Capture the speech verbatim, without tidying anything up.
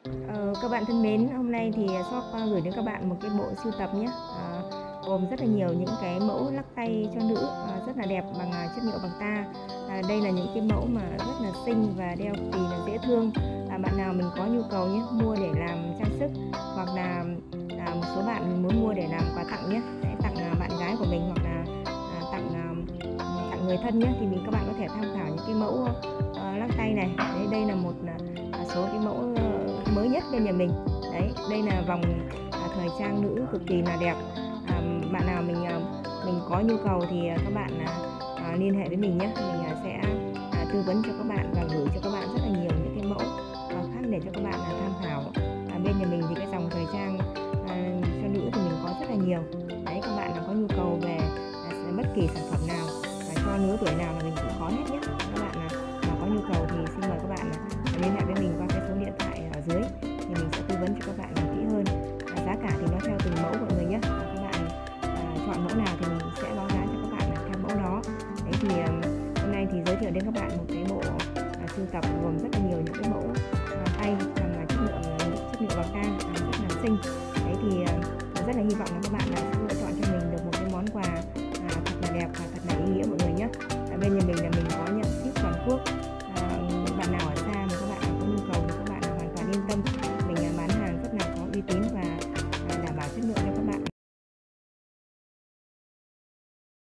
Ờ, các bạn thân mến, hôm nay thì shop ờ, gửi đến các bạn một cái bộ sưu tập nhé, à, gồm rất là nhiều những cái mẫu lắc tay cho nữ à, rất là đẹp bằng à, chất liệu bằng ta. À, đây là những cái mẫu mà rất là xinh và đeo cực kỳ là dễ thương. À, bạn nào mình có nhu cầu nhé, mua để làm trang sức, hoặc là à, một số bạn muốn mua để làm quà tặng nhé, sẽ tặng à, bạn gái của mình, hoặc là à, tặng à, tặng người thân nhé, thì mình các bạn có thể tham khảo những cái mẫu à, lắc tay này. Đấy, đây là một à, số cái mẫu mới nhất bên nhà mình. Đấy, đây là vòng à, thời trang nữ cực kỳ là đẹp. À, bạn nào mình à, mình có nhu cầu thì các bạn à, à, liên hệ với mình nhé, mình à, sẽ à, tư vấn cho các bạn và gửi cho các bạn rất là nhiều những cái mẫu à, khác để cho các bạn à, tham khảo. À, bên nhà mình thì cái dòng thời trang à, cho nữ thì mình có rất là nhiều. Đấy, các bạn nào có nhu cầu về à, bất kỳ sản phẩm nào à, cho lứa tuổi nào là mình cũng có hết nhé. Các bạn à, mà có nhu cầu thì xin mời các bạn à, liên hệ với mình qua cái số điện thoại ở dưới, thì mình sẽ tư vấn cho các bạn kỹ hơn. À, giá cả thì nó theo từng mẫu mọi người nhé. À, các bạn à, chọn mẫu nào thì mình sẽ báo giá cho các bạn theo mẫu đó. Đấy thì um, hôm nay thì giới thiệu đến các bạn một cái bộ à, sưu tập gồm rất là nhiều những cái mẫu à, tay bằng chất liệu chất liệu bằng tang à, rất là xinh. Đấy thì uh, rất là hy vọng là các bạn đã